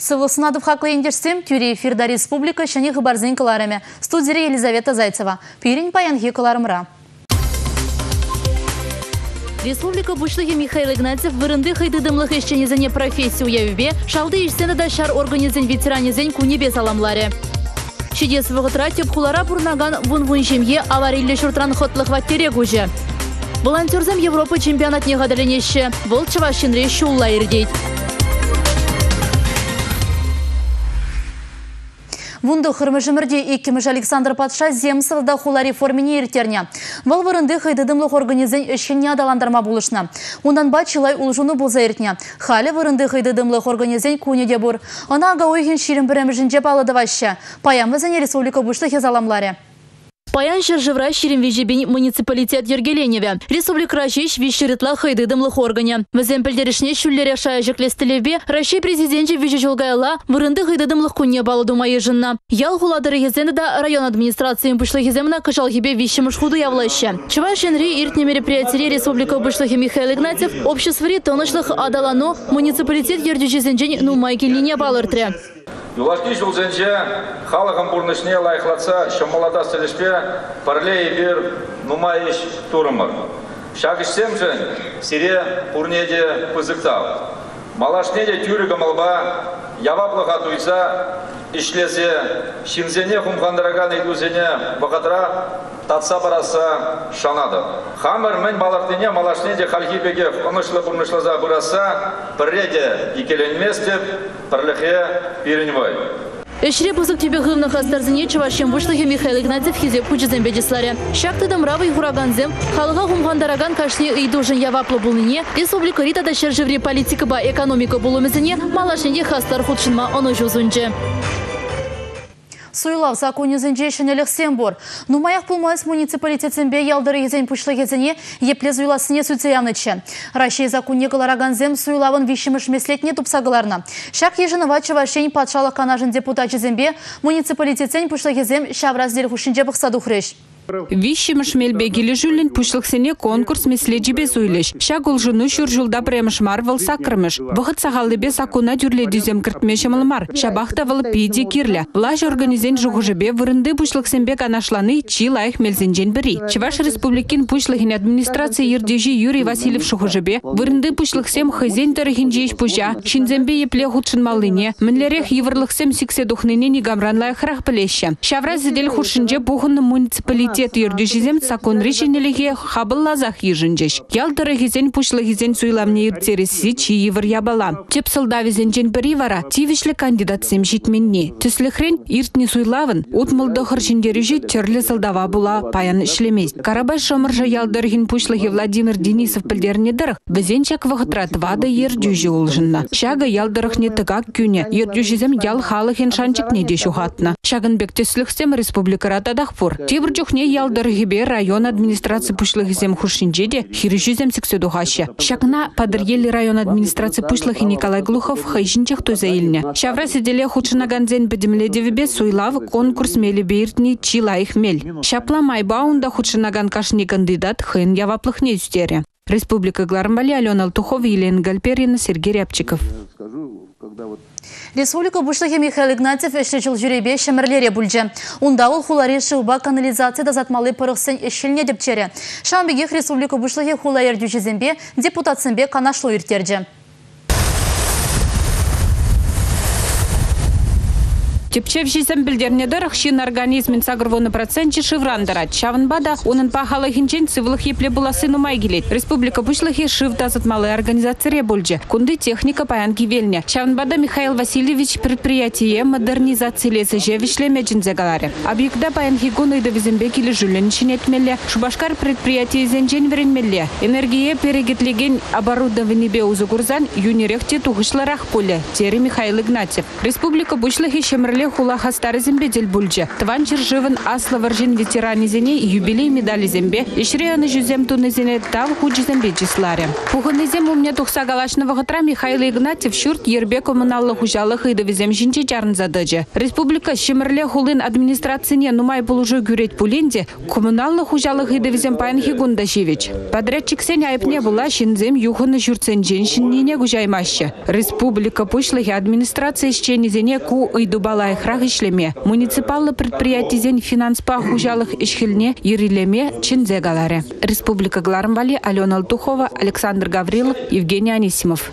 Сывылсынадып хақлы ендерсем, тюре эфирда республика шыны хыбарзын кыларыме. Студия Елизавета Зайцева. Пирин паянхи кыларымра. Республика бушлығы Михаил Игнатьев вырынды хыйдыдымлық ешченезіне профессию явебе, шалды ешсені да шар организен ветеранезен кунебе саламларе. Шидес вғытра теп хулара бұрнаган вун-вун жемге аварилі шуртран хотлық ваттере гужы. Волонтерзем Европа чемпионат не гадаленеші, бұл чывашынре шулла ердейд. Вунду хырмыжымырде еккіміш Александр Патша земсылда хула реформине ертерне. Вал вырынды хыйдыдымлық организен үшінне адаландарма болышна. Ондан бачылай улжуны болза ертне. Халі вырынды хыйдыдымлық организен көнеде бұр. Она ага ойхен ширим біріміжінде балады ваще. Паямызыне республика бұшлық езаламларе. Паян шыржывра ширим вежебен муниципалитет Ергеленеве. Республика Рашиш вещеритла хыйдыдымлық органе. Візен пілдерішне шүллері шая жеклестілеве Раши президенті вежі жолгайла вырынды хыйдыдымлық күнне балыду майыжынна. Ял хуладыры езені да район администрациян бұшлық еземіна кышалхебе вещемыш худу явлаще. Чывашенри иртне мероприятие республика бұшлығы Михаил Игнатьев обществори тынышлық адалану муниципалитет ердюжезенжен нумайкеліне балыртре. Юлашки жылзенже халығын бұрнышне лайықлатса шамалада сілішпе парлей бір нумайыш турымыр. Шағышсем жын сире бұрнеде пызықтау. Малашнеде тюрігі малба яваплыға туйса ішлезе шинзене хумхандыраган идузене бұғадыра татса бараса шанады. Хамыр мен балартыне малашнеде халхипеге ұнышлы бұрнышлаза бұраса бірреде екеленмес деп бірліхе берінвай. Эшре бұзық тебе ғылымны қастарзыне чывашен бұшлығы Михаил Игнатьев хизе пүчізен бедесларе. Шақтыдым равый хураганзем, халыға ғумғандараган кашне үйдужын яваплы бұлыне, республика ритада шержевре политика ба экономика бұлымызыне малашенде қастар худшынма оны жозунче. Суйлав законезенже шенелік сембор. Нумаяқ пулмайыз муниципалитетсенбе ялдыры езен пүшлі езене епле зуйласыне сүтсеявнычы. Рашей законне кылараганзем суйлавын вишіміш меслетне тупсағыларна. Шақ ежінова чывашен патшалық канажын депутат жезенбе муниципалитетсен пүшлі езем шавраздер хушинже бұқсаду хреш. Вишимыш мельбегили жүлін пүшліксене конкурс меследжібе зуйлеш. Шагул жыну шүр жылда премышмар выл сакрымыш. Бұғыт сағалыбе сакуна дүрле дүзем кіртмешімілмар. Шабақта выл пейде кирлі. Влаж организен жұғыжыбе вырынды пүшліксенбе канашланы чи лайық мелзенжен бірі. Чываш республикин пүшлігін администрация ердежі Юрий Васильев жұғыжыбе вырынды пүшліксем хызен тарихин жейш пұжа. Шинзембе епле худшын малыне. Мінлерек еврлықсем сиксе дұхныне негамран лайықырақ білеші. Шавра зедель худшынже бұғынны муниципалитет Ердюжизем сакон решенелеге хабыл лазах ежінжеш. Ялдыры гезен пушлы гезен суйламне иртересі чи евр ябала. Теп сылдавезен жен бірі вара, тивішлі кандидатсем житменне. Түсліхрен иртні суйлавын, утмылды хыршындережі терлі сылдава була паян ішлемез. Карабаш шомыржа ялдыргин пушлығы Владимир Денисов пілдернедіріх, бізен чак вғытрат вады ердюжі олжынна. Шага ялдырықне тыгак күне, ердюжизем ял халықен шанчыкне де шухатна. Шагынбек түсліхсем республика ратадақ фур. Тибір жүхне ялдыргибе район администрации пушлыгызем хуршинжеде хирижизем секседухаще. Шакна падырели район администрации пушлыхи Николай Глухов хайшинчах той заилне. Шавра сиделе худшынаганзен бедемледевебе суйлав конкурс мели бейртни чилаих мель. Шапла майбаунда худшынаган кашни кандидат хын яваплыхне үстере. Республика Глармбали, Алена Алтухова, Елена Гальперина, Сергей Рябчиков. Республика бұшлығы Михаил Игнатьев әші жыл жүребе шәмірлере бүлже. Онда ол хулари шылба канализацияда затмалы пырықсын әшіліне депчері. Шамбегех республика бұшлығы хула ердюжезенбе депутатсынбе канашлы үртерді. Тепчев жизем білдернедір шин организмін сағырвоны проценті шыврандырат. Шавынбада оның пахалы хинчен цивлық епле буласы нумай келет. Республика бұшлығы шывда затмалы организация бөлже. Кунды техника паян кивелне. Шавынбада Михаил Васильевич предприятие модернизации лесі жевишлеме джинзегаларе. Объекта паян хигуны довезембе келі жүлін ішін етмелі. Шубашкар предприятие зенжен веренмелі. Энергия перегетлеген оборудование бе узугурзан юнирехте туғышларах поле. Тері Михаил Игнатьев. Республика бұшлығы шемірлі шимрле хула хастары зембе дел бульджи. Тван жыржывын аслы варжин ветеранизене юбилей медали зембе, ишреяны жүзем тунезене тав худжи зембе числаре. Пухынезем умне тухса галашного гатра Михаил Игнатьев шурт ербе коммуналлы хужалых и довезем жинче чарн задыджи. Республика шимрле хулын администрацияне нумай полужу гюреть пуленде, коммуналлы хужалых и довезем паян Хигундашевич. Подрядчик сень айпне была шинзем юханы журцен женщинине гужаймаще. Республика пушлыхи администрация исченезене ку ыйдубалай храх ишлеме. Муниципаллы предприятизен финанспа хужалых ишхилне ирилеме чинзе галаре. Республика Гларамбали, Алена Алтухова, Александр Гаврилов, Евгений Анисимов.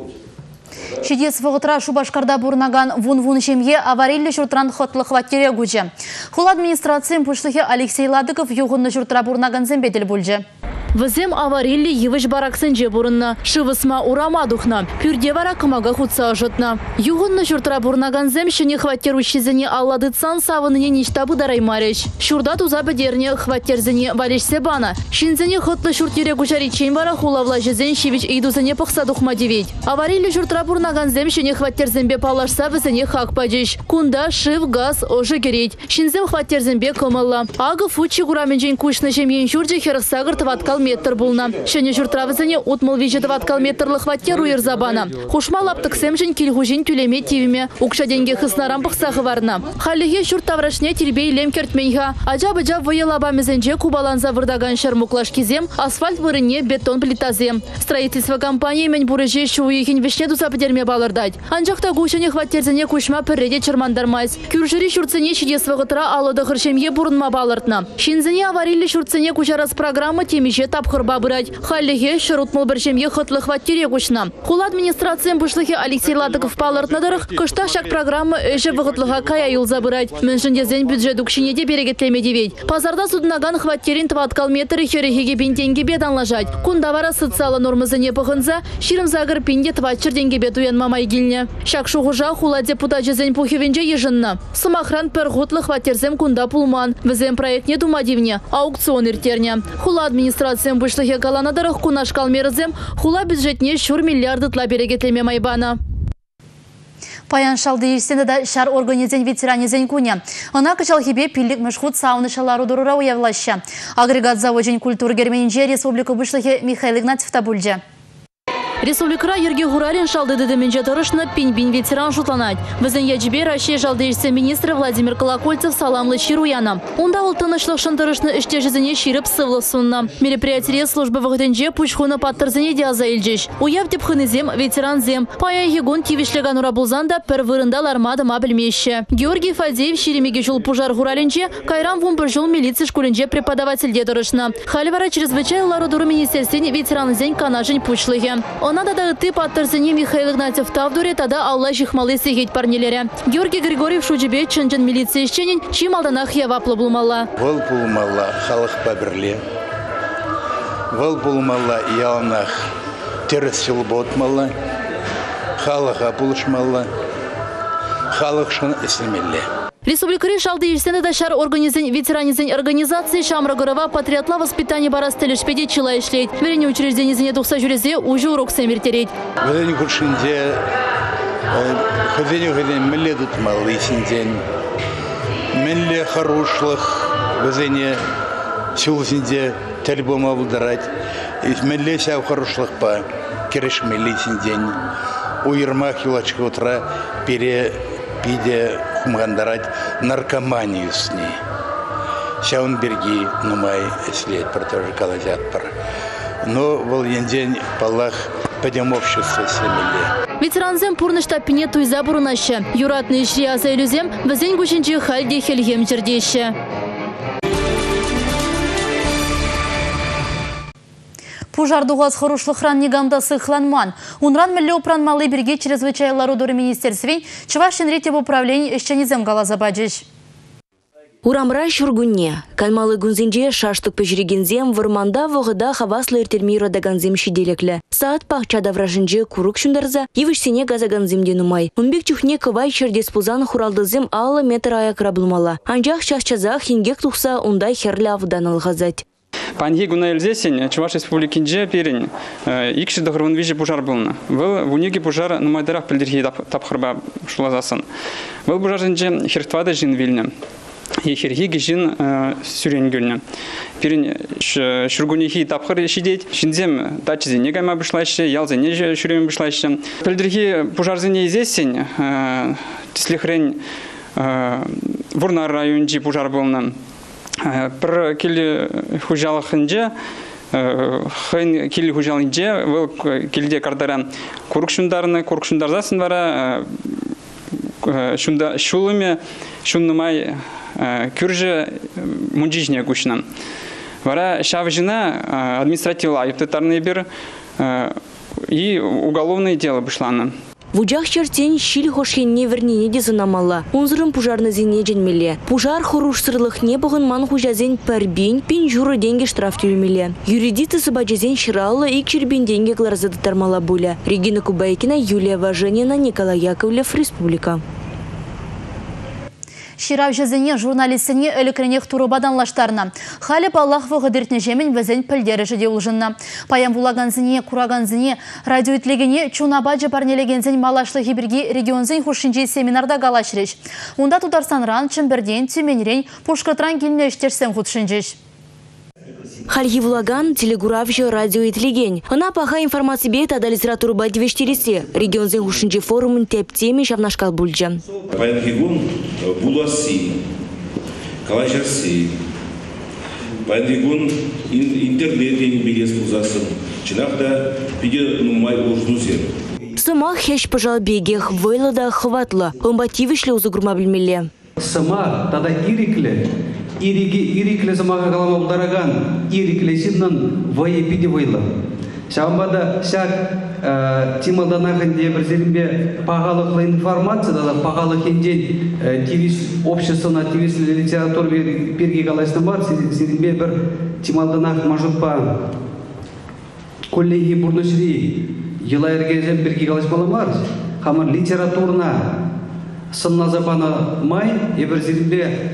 Чидес вғытра Шубашкарда бурнаган вун-вун жемге аварилі жұртран хотлы хваттере гүджі. Хул администрациян пұшлығы Алексей Ладыков юғынны жұртра бурнаган зембетел бүлжі. Візем аварилі евіш бараксын же бұрынна, шывысма урама дұхна, пүрде вара кымага хутса ажытна. Юғынны жұртра бурнаган зем шыне хваттерушізіне алладыцан савыныне нештабы дараймареш. Шурда туза бідерне хваттерзіне валешсе бана. Шинзіне хотлы шуртере гужаричен бара хулавла жезен шевич идузіне пықса дұхма девет. Аварилі жұртра бурнаган зем шыне хваттерзембе палашса візіне хак падеш. Кунда шыв газ ожы керет. Шинзем хваттерзембе кымылла. Ағы фучи гураменжен кушны жемген журджи херсагыр тваткал метр булна. Шыне жұртравызыне утмыл вежеті ваткал метрлы хваттер уйыр забана. Хушма лаптық сэмжін келгужин тюлеме тивіме. Укша денге хыснарам пықсағы варна. Халлиге жұрттаврашне тирбей лем кертменьға. Ажа-быжа войылаба мезенже кубаланза вырдаган шармуклаш кезем, асфальт вырыне бетон плитазем. Строительство компании мен бурыже шуйхин вишне дуза педерме балырдать. Анжақта гушыне хваттерзіне кушма пірреде чырмандармайз. Күржіри шурцыне шидес вғытыра алыды хыршемге бурынма балыртна. Шинзіне аварилі шурцыне кушарас программа темеше тапқырба бұрать. Халлиге шырутмыл бір жемге хытлы хваттере кушна. Хул администрациян бұшлығы Алексей Ладыков балыртнадырық, кышта шак программа өші вғытлыға кая юлза бұрать. Міншіндезен бюджет үкшінеде берегетлеме девет. Пазарда судынаган хваттерин тваткал метрі херехеге бентенге беданлажать. Кундавара социалы нормызыне пығынза, ширым загыр пинде тватчыр денге бет уян мамай гильне. Шак шуғыжа хула депутат жезен пухевенже ежынна. Сымахран пір ғутлы хваттерзем кунда пулман. Візем проектне думадивне, аукцион иртерне. Хула администрациян бұшлығы каланадырық кунашкал мерізем, хула бюджетне шур миллиардытла берегетлеме майбана. Паян шалды ешсенді да шар организен ветеранезен куне. Она качал хебе пиллик мышхут сауны шалару дұрыра уявлаща. Агрегат заводен культур герменинже республика бұшлығы Михаил Игнатьев табульже. Республикра ерге гурарин шалды дедеменже тұрышны пинь-бин ветеран жутланать. Візен яджибе Россия жалды ешсе министр Владимир Колокольцев саламлы шируяна. Онда ол тынышлық шындырышны іште жезіне ширіп сывлы сунна. Мероприятие службы вғытенже пучхуна паттырзіне диаза елжеш. Уяв депхынызем ветеран зем. Пая егон тивишлеган урабулзанда пір вырында лармадыма білмеші. Георгий Фадеев ширемеге жул пужар гуралинже, кайрам вумпыр жул милиция школинже преподавательде тұрышны. Халивара чрезвычай ларудуру министерствен ветеран зень канажын пучлығы. Онада да ты паттырзыне Михаил Игнатьев тавдуре тада алла жихмалы сегет парнелере. Георгий Григорьев шучебе чынжын милиция ишченен чималданах яваплы булмалла. Вол булмалла халық пабірле. Вол булмалла яунах тересил ботмалла. Халыға булышмалла. Халық шын ислемелле. Республикари шалды ешсені да шар организен ветеранизен организации Шамрагорова патриотла воспитание барастелі шпеде чила ишлейт. Верение учрежденизене тухса жүрезе уже урок сэмертерейт. Верение куршинде хазеню милле дутмал исинден. Милле хорошлых верение сюлсинде тельбома выдарать. Милле сяв хорошлых по кереш милле синден. Уйрмах юлачка утра перепиде хумгандарать наркоманию с ней. Шаунберги, нумай, след, про тоже калазят пар. Но в день палах пойдем общество семьи. Ветеранзем пурнышта пине туйза бурунаща. Юратный шриаза илюзем, вазень гучинчи хальде хельгем чердеще. Пужардуғаз хорушлықран негамдасы хланман. Унран мүлі опранмалы бірге чрезвычайлару дұры министерствен Чувашин рете в управлении ешченезем галазабаджиш. Урамра шургунне. Кальмалы гунзинже шаштык пежрегензем вырманда вғыда хаваслы иртермира даганзем шиделеклі. Саат пахчада вражынже курук шундарза, евішсене газаганземден умай. Унбек чухне кывай чердес пузан хуралдызем алы метр аяк раблумала. Анжақ шашчазақ хингек тухса ундай херлі авдан алғазать. Панги гуна эльзесень, Чуваш республикинже перень, икши дохрван вижи пожар был. Был в униге пожар на майдарах пельдерхи тапхарба шулазасан. Был пожар жинже хертвада жин вильня. И херхиги жин сюренгюльня. Перень шургунихи тапхар шидеть, шинзем дачзи негайма бышлайше, ялзе не шурем бышлайше. Пельдерхи пожар зене изесень, слихрень Вурнар районжи пожар был. Пр кили хужалахынже, хын кили хужалынже, выл килде кардара куркшундарзасын бара, шунда шулыме, шуннымай кюрже мунжижне кушнам. Вара шавжина административла айыптытарны бир и уголовное дело вышло. В уджах чертень щиль хошхенне вернене дезынамалла. Унзырым пужарны зене женмеле. Пужар хорушсырлых не бұғын ман хужазен пәрбен пен журы денге штраф тюрмеле. Юридиты сыбаджазен шыраллы ик чербен денге гларзады тармала буля. Регина Кубайкина, Юлия Важенина, Николай Яковлев, Республика. Ширав жезене журналистіне өлікренек турубадан лаштарына. Халеп Аллах вғыдыртне жемен візен пілдері жеде ұлжынна. Паян булаганзіне, кураганзіне, радиоитлегіне чунабаджы парнелегензен малашлы хибірге регионзен хушинжей семинарда галашреш. Онда Тутарстан ран чымберден тюменрен пушкатран келіне іштерсен худшинжеш. Хальги влаган телегуравжы радиоитлеген. Она паха информации бейта да литературу бадивештересе. Регион зен хушинжей форумын теп теме шавнашкал бульджа. Паян буласи, калажарси, паян интернет билес пузасын. Чинахта пиде нумай ужнузер. Сама хеш пожал бегех, вайлада хватла. Он бативишле узугрума бельмеле. Сама тада ирикле замага галама булдараган, ирикле сиднан вайе пиде вайла. Шамбада шак тималданахынде бір зерімбе пағалықлы информация, пағалық енден обществона тивислі литератур берге қалайсына бар, зерімбе бір тималданах мажутпа коллеги бурнышри елайыргезен берге қалайсмалы бар. Хамар литературна сынна запана май, ебір зерімбе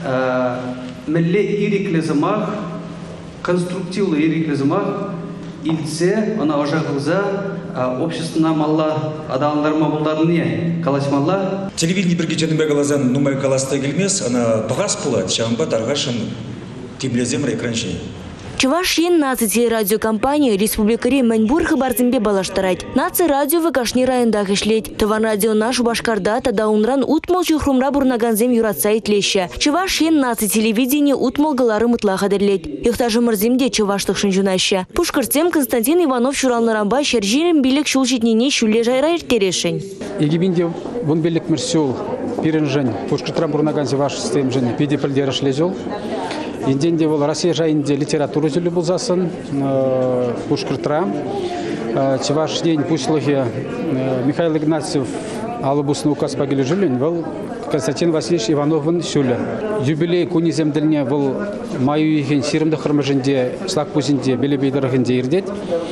мілле ирикле замақ, конструктивлы ирикле замақ, илсе, она ожағылза, обществена малла адалындарма бұлдарыне каласмалла. Телевидение бірге жөнімбе қалазан нумай каласта келмес, она бағас болады, шамба тарғашын темлезем рекранши. Чувашин наци радиокомпания Республикари Маньбур хабарзимбе балаштарать. Наци радио выкашни райондах ишлеть. Товар радио наш Башкарда тада унран утмол чухрумра бурнаганзем юратса итлеща. Чувашин наци телевидение утмол галары мутла хадерлеть. Ихтажы мырзимде чуваштых шинжунаща. Пушкарцем Константин Иванов шуралнарамба шержирем билек шулчитнине шуле жайра иртерешень. Егибинде вон билек мерсюл пиренжень. Пушкартра бурнаганзе ваш систем жень. Пиди пальдера шлезел. Инденде был Россия жайынде литературу зелі бұлзасын, Пушкартра. Чеваш день пуслығы Михаил Игнатьев алыбусны указ пагелі жүлін, был Константин Васильевич Ивановын шүлі. Юбилей күні земділіне был маю еген сирімді қырмыжынде, слақ пузінде, белебейдірігінде ердет.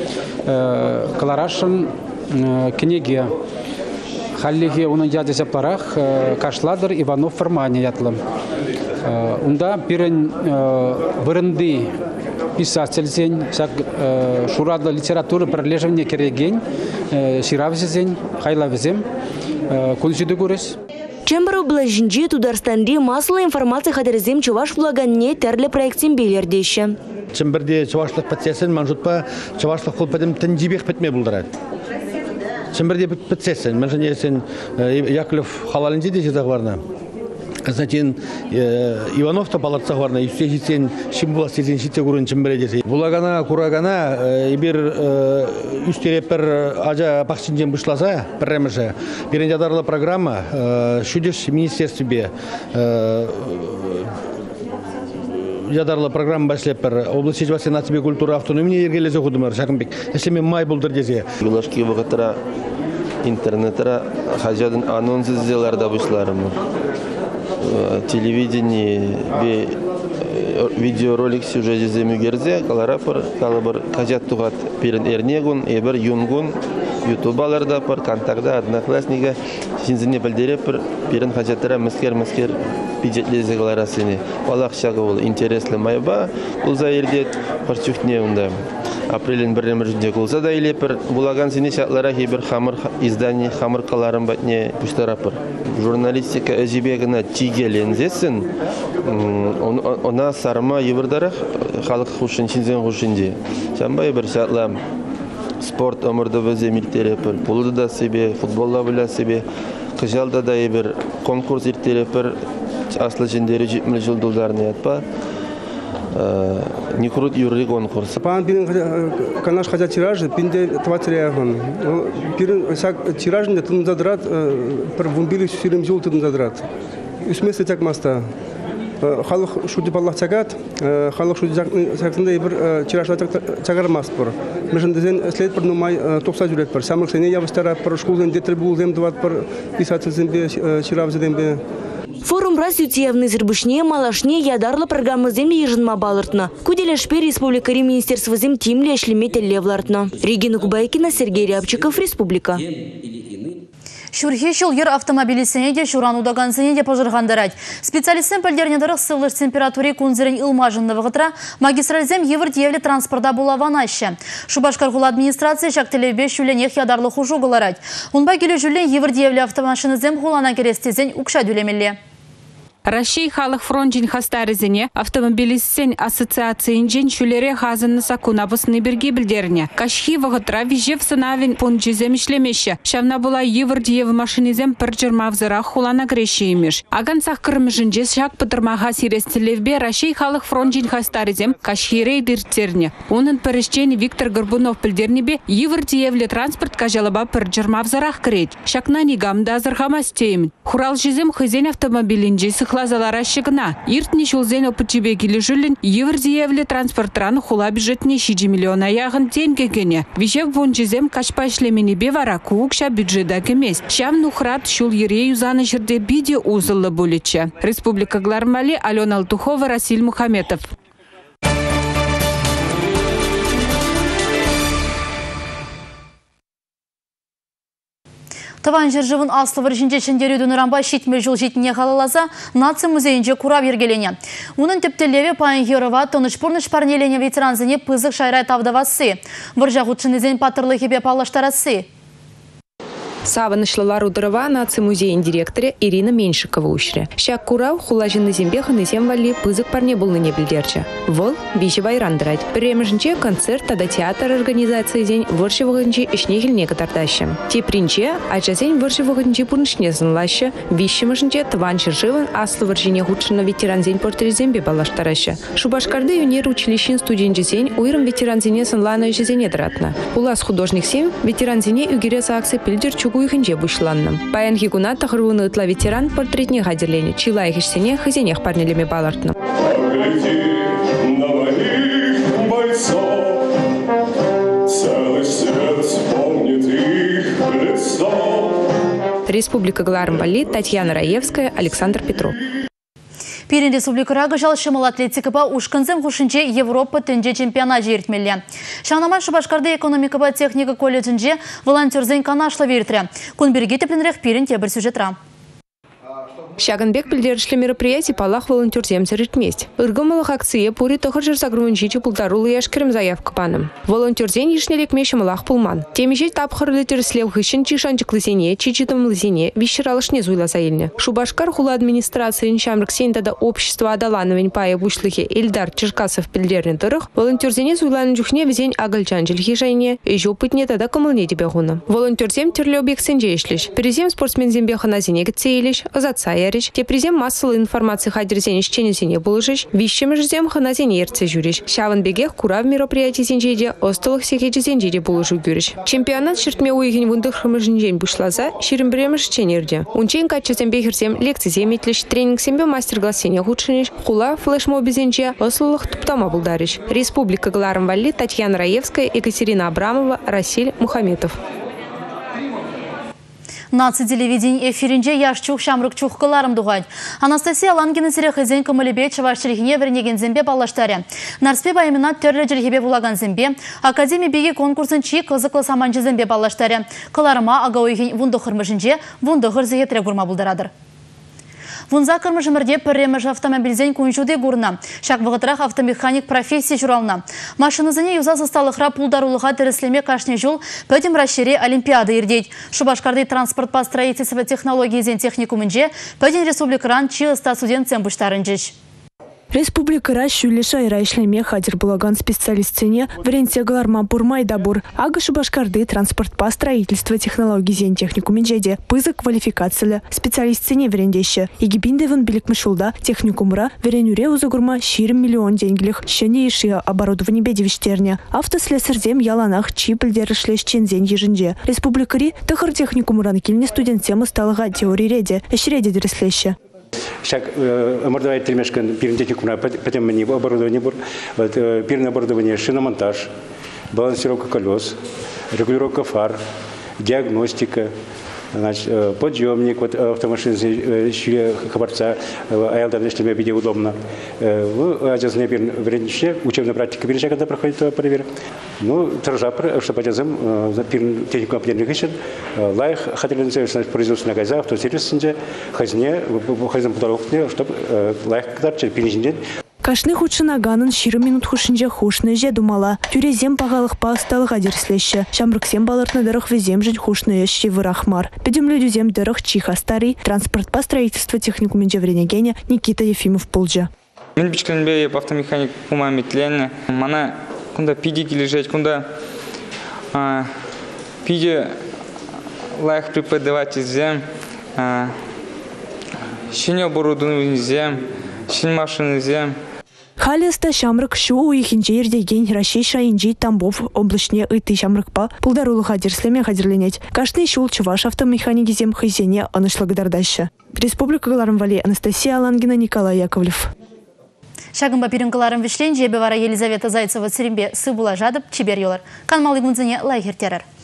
Каларашын книге Халлиге оның яды зяпларах Кашладыр Иванов формане ятлым. Унда пирен вырынды писательзень, шурада литературы пролеживания кереген, ширавзезень, хайлавзем, кунжиды гурес. Чемберу блажинджи Тударстанди масла информация хадерзем чуваш влаганне терле проектим билердеща. Чемберде чувашлық патсесен манжутпа чувашлық холпадем тенджибех петме булдырат. Чемберде патсесен, манжанесен Яковлев халалинди де жедағварна. Константин Иванов-то палатса варна, и все житен шимбула стезен шите гурын чембередеси. Булагана, курагана, ибир үстерепер ажа пахчинжен бушласа, премеше. Перенядарлы программа, шудеш министерстве ядарлы программа башлепер, область сечвасы нацибе культура автономия ергелезе худымар, шакымбек. Если мен май булдыр дезе. Юлашки вағытыра интернетера хажадын анонсы сделарда бушларымы. Телевидение, видеоролик сюжет земюгерзе, каларапор, калабар кажат тугат перен эрнегун, эбер юнгун, ютубаларда пар, контакта, одноклассника, синзине білдере пар, перен хачаттара мәскер бюджетлезе кыларасыны. Балақ шағы ол интереслі майба, бұл заирдет, парчухне онда. Апрелин бірден жүрінде кулса да или пар, булаган сине шатлара хибір хамыр издание, хамыр каларым батне пуштара пар. Журналистика әжібегіна тигелензесін, она сарма евырдарах халық хушин, шинзен хушинде. Шамбай бір шатла спорт омырды вөзе милтері пар, пулды да себе, футболла біля себе, қыжалда да бір конкурс иртері пар, аслы жендері 70 жылдылдарыны ятпа. Не крут юрий конкурс. Пан бирин канаш хаза тиражы, пинде тватрягон. Бирин сак тиражында тын задрат, пер вумбили сирим жол тын задрат. Үсмесе так маста. Халық шуды баллах цагат, халық шуды цагтында бир тиражла цагармас пор. Межендезен след пер нумай 90 жүрет пер. Самых сене явыстара пер школден детрибулдем дват пер писательзембе чиравзембе. Форум Расютиевны зербушне, малашне, ядарлы программы земли ежинма балыртна. Куделешпе Республика Министерство зем тимле шлемете левлартна. Регина Кубайкина, Сергей Рябчиков, Республика. Шурхешил ер автомобилисене де шуранудаган сене де пожыргандарать. Специалистен пөлдернедірі сылыш температуре кунзерен илмажынны вғытра магистральзем евірдевлі транспорта булаванаще. Шубашкаргул администрация шактелебе шүленех ядарлы хужу ғыларать. Унба келі жүлен евірдевлі автомашинызем хулана керестезен укша дүлемелі. Россия халық фронтин хастарызыне автомобилистсен ассоциациян жен шүлері хазынны сакуна бұсыны бірге білдеріне. Кашхи вағытра вижев сынавин пунджизем ішлемеші. Шавна була евірдиеві машинизем бір жырмавзырақ хулана креші емеш. Аган саққырмыжынже шак пытырмаға сирестілевбе Россия халық фронтин хастарызем кашхи рейдертеріне. Оның піріштен Виктор Горбунов білдернебе евірдиевлі транспорт кажалаба бір жырмавзырақ кірет. Шакна негамда азырғама стеймін. Хурал жезем хызен автомобилінже хлазалара щегна. Иртни шулзен опытчебе кележулин евірдиевлі транспортран хула бюджетне 6 миллиона яғын тенгегене. Вишев вончезем кашпа ишлеменебе вара куукша бюджета кемес. Шам нухрат шул ере юзаны жерде биде узылы булече. Республика Глармали, Алена Алтухова, Расиль Мухаметов. Таван жержывын аслы варжинде шендерюдің рамба шетме жол жетіне қалалаза нация музейінже кура бергелене. Оның тіптелеве пайын герова тонышпұрныш парнелене ветеранзіне пызық шайрай тавдавасы. Варжа ғутшынызен патырлы хебе палаштарасы. Савынышлылар удырыва нация музейін директоры Ирина Меньшикова ушре. Шак курау хулажыны зембеха несем вали пызык парне был на небельдерче. Вол биші байрандырать. Премежінче концерт тада театр организации день выршевығынче ишнегілне катардаща. Тепринче ачасень выршевығынче пурнышне зынлаща. Вишімышінче тван жыржывын аслы варжине худшына ветеран зень портрет зембе балаштараща. Шубашкарды юнер училищен студенче зень уйрым ветеран зене сынлана зене дратна. Улас художник сем ветеран зене югерesa аксы пильдерчу уйхынче бушланным. Паян хигуна тахырвуны ытла ветеран портретне гадерлене. Чила ихишсене хызенех парнелеме балартны. Республика Глармбали, Татьяна Раевская, Александр Петров. Пирин республикарағы жалшымыл атлетикаба ушкынзем хушинче Европа тенже чемпионат жертмелі. Шаңнамай Шубашкарды экономикаба техника колледжинже волонтерзен канашлы верітірі. Кунберге тепленірек пирин тебір сюжетра. Шагынбек білдерішлі мероприятий палах волонтерзем зірітмест. Үргімылық акция пури тұхыр жырсагрывын жичі пулдарулы яшкірім заявка паным. Волонтерзен ешнелек мешімылақ пулман. Темеше тапқырлы терслев хышын чишанчық лысене, чичитым лысене, вишшыралышне зуйла заилне. Шубашкар хула администрациян шамрық сендада общество адалановен пая бушлыхе Эльдар Черкасов білдерін тұрық, волонтерзене зуйланын жүхне візен агылчанчыл хижайне, ежу пытне тада кымылне дебегуны. Волонтерзем түрлі объектсенже ешліш. Перезем спортсмензем бехана зене гітсейліш, азатса Тепризем массалы информации хадерзен ищенезене булышыш, вищемежзем ханазене ерце жүреш. Шавын бегех кура в мероприятии зенжеде, остылых секеджезенжеде булышу гюреш. Чемпионат шертме уйген вундых хрмыжнжен бушлаза, ширимбремеш ченерде. Унчен качезем бехерзем лекцизем метлеш, тренинг сембе мастер-классене худшинеш, хула флешмобизенже, ослылых туптама булдариш. Республика Глармвали, Татьяна Раевская, Екатерина Абрамова, Расиль Мухаметов. Наци телевидение эфиринже яшчух шамрык чухкаларым дугать. Анастасия Лангина сире хозяин камалебе чаваш челихине вернеген зембе баллаштаре. Нарспе байымына төрлі jelхебе булаган зембе, академия беге конкурсын чи кызыклы саманчы зембе баллаштаре. Каларыма агауйген вунды хырмышынже, вунды хырзыге трегурма булдарадыр. Вунза кырмышымырде пірремыш автомобильзен күншуде гурна. Шак вғытырақ автомеханик профессия журална. Машинызыне юза сысталықра пулдарулыға тіріслеме кашне жол пөтім расшире олимпиада ирдейд. Шубашкарды транспорт по строительству технологии зен техникумынже пөтін республикаран чи ыста студент цембуштарын жеш. Республика Шулеша и Райшлеме хадер булаган специалистине варианте галарма бурмай дабур, ага Шубашкарды транспорт по строительству технологий зен технику менжеде, пызы квалификация специалистине варендеще. Егибиндеван билик мышулда техникумра варенюре узагурма щирим миллион деньглих, щене ишия оборудование бедевиштерня. Автослесарзем яланах чипельдер шлещен зен еженже. Республикари тахар техникумран кильни студент тема стала теории реде, эшреде дреслеще. Шаг мордовая телемешкан пирный техникум, потом мне оборудование был, пирное оборудование, шиномонтаж, балансировка колес, регулировка фар, диагностика, значит, подъемник, вот автомашин хабарца, аялдан, если мне видео удобно. Одежда время учебная практика пережа, когда проходит проверка. Ну, торжа, что подъездом, пирный техникум определенных ищет, лайх, хотели на производственная газа, автосервис, хозне, хозяин подорожный, чтобы лайх когда через пирный день. Кашны худшынаганын ширы минут хушынже хушны же думала. Тюрезем пағалық па асталыға дерслеші. Шамрыксем балыртны дырық везем жын хушны ешші вырахмар. Педемлю дюзем дырық чиха старый. Транспорт по строительству техникумен жевренегене Никита Ефимов пулджа. Мен бичкенбе автомеханик умамитлен. Мана кунда пиди лежать, кунда пиди лайх преподаватель зем. Щене оборудование зем, щень машины зем. Халеста шамрык шу уихинче ердеген Россия шайынжи Тамбов облачне ыты шамрыкпа пулдарулы хадерслеме хадерленет. Кашны шул чуваш автомеханики зем хызене анышлагодардашы. Республика Галарымвали Анастасия Лангина, Николай Яковлев. Шагымба пиринкаларым вишлен жебе вара Елизавета Зайцева сиримбе сы була жадып чибер йолар. Канмалы гунзыне лайхер терер.